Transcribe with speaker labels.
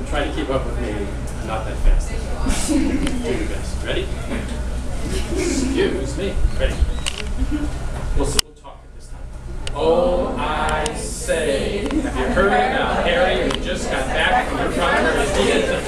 Speaker 1: Try to keep up with me. I'm not that fast. Do your best. Ready? Excuse me. Ready? We'll talk at this time. Oh, I say. Have you heard about Harry who just got back from the front where he's needed